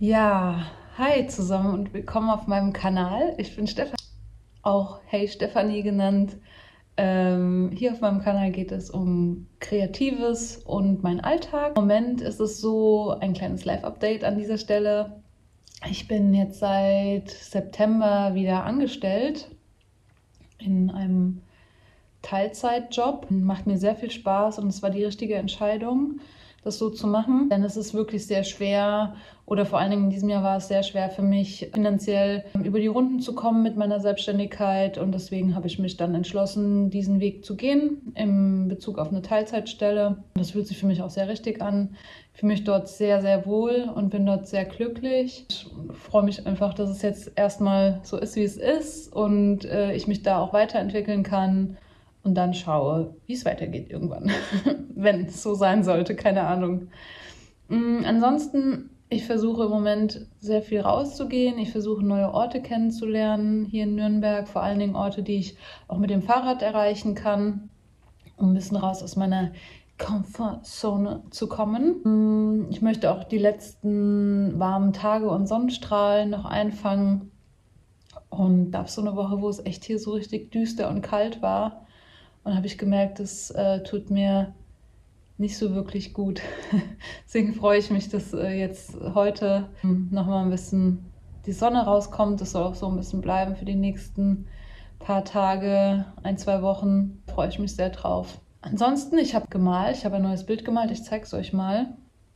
Ja, hi zusammen und willkommen auf meinem Kanal. Ich bin Stefanie, auch Hey Stefanie genannt. Hier auf meinem Kanal geht es um Kreatives und meinen Alltag. Im Moment ist es so ein kleines Live-Update an dieser Stelle. Ich bin jetzt seit September wieder angestellt in einem Teilzeitjob. Macht mir sehr viel Spaß und es war die richtige Entscheidung, das so zu machen. Denn es ist wirklich sehr schwer, oder vor allen Dingen in diesem Jahr war es sehr schwer für mich, finanziell über die Runden zu kommen mit meiner Selbstständigkeit. Und deswegen habe ich mich dann entschlossen, diesen Weg zu gehen in Bezug auf eine Teilzeitstelle. Das fühlt sich für mich auch sehr richtig an. Ich fühle mich dort sehr, sehr wohl und bin dort sehr glücklich. Ich freue mich einfach, dass es jetzt erstmal so ist, wie es ist und ich mich da auch weiterentwickeln kann. Und dann schaue, wie es weitergeht irgendwann, wenn es so sein sollte, keine Ahnung. Ansonsten, ich versuche im Moment sehr viel rauszugehen. Ich versuche neue Orte kennenzulernen hier in Nürnberg, vor allen Dingen Orte, die ich auch mit dem Fahrrad erreichen kann, um ein bisschen raus aus meiner Komfortzone zu kommen. Ich möchte auch die letzten warmen Tage und Sonnenstrahlen noch einfangen. Und gab so eine Woche, wo es echt hier so richtig düster und kalt war. Und habe ich gemerkt, das tut mir nicht so wirklich gut. Deswegen freue ich mich, dass jetzt heute nochmal ein bisschen die Sonne rauskommt. Das soll auch so ein bisschen bleiben für die nächsten paar Tage, 1-2 Wochen. Da freue ich mich sehr drauf. Ansonsten, ich habe gemalt. Ich habe ein neues Bild gemalt. Ich zeige es euch mal.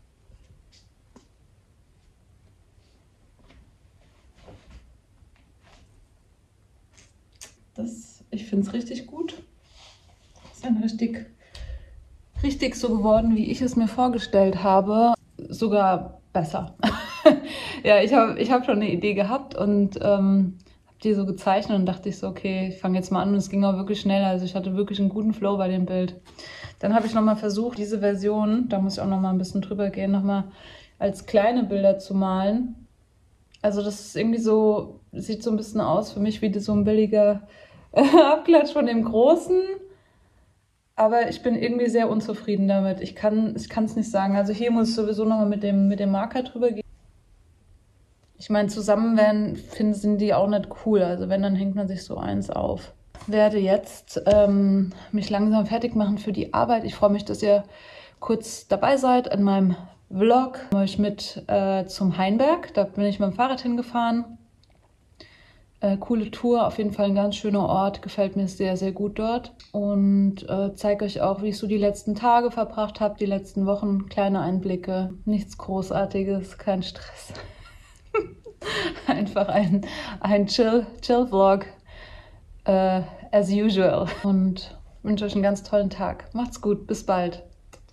Ich finde es richtig gut. Ist dann richtig so geworden, wie ich es mir vorgestellt habe. Sogar besser. Ja, ich hab schon eine Idee gehabt und habe die so gezeichnet und dachte ich so, okay, ich fange jetzt mal an und es ging auch wirklich schnell. Also ich hatte wirklich einen guten Flow bei dem Bild. Dann habe ich nochmal versucht, diese Version, da muss ich auch nochmal ein bisschen drüber gehen, nochmal als kleine Bilder zu malen. Also das ist irgendwie so, sieht so ein bisschen aus für mich wie so ein billiger Abklatsch von dem Großen. Aber ich bin irgendwie sehr unzufrieden damit. Ich kann es nicht sagen. Also hier muss ich sowieso nochmal mit dem Marker drüber gehen. Ich meine, zusammen sind die auch nicht cool. Also wenn, dann hängt man sich so eins auf. Ich werde jetzt mich langsam fertig machen für die Arbeit. Ich freue mich, dass ihr kurz dabei seid in meinem Vlog. Ich nehme euch mit zum Hainberg. Da bin ich mit dem Fahrrad hingefahren. Coole Tour, auf jeden Fall ein ganz schöner Ort, gefällt mir sehr, sehr gut dort. Und zeige euch auch, wie ich so die letzten Tage verbracht habe, die letzten Wochen, kleine Einblicke, nichts Großartiges, kein Stress. Einfach ein Chill-Vlog, as usual. Und wünsche euch einen ganz tollen Tag. Macht's gut, bis bald.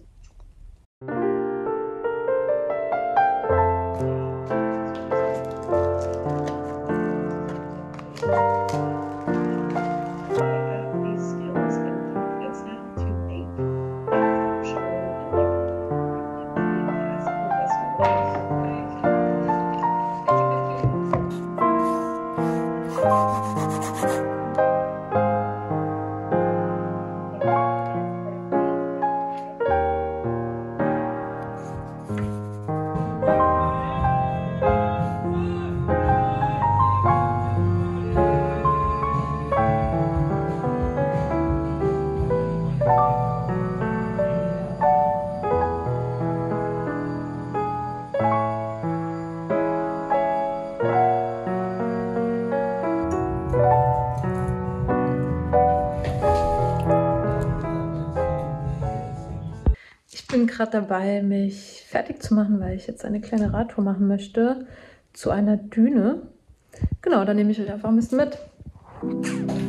Ich bin gerade dabei, mich fertig zu machen, weil ich jetzt eine kleine Radtour machen möchte zu einer Düne. Genau, dann nehme ich euch einfach ein bisschen mit.